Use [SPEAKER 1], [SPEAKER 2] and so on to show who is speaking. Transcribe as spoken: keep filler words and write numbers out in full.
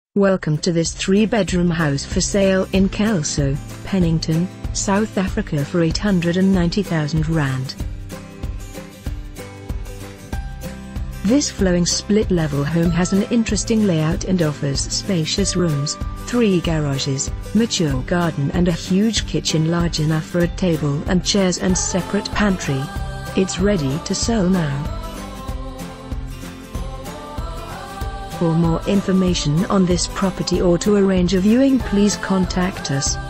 [SPEAKER 1] Welcome to this three-bedroom house for sale in Kelso, Pennington, South Africa for eight hundred ninety thousand rand. This flowing split-level home has an interesting layout and offers spacious rooms, three garages, mature garden and a huge kitchen large enough for a table and chairs and separate pantry. It's ready to sell now. For more information on this property or to arrange a viewing, please contact us.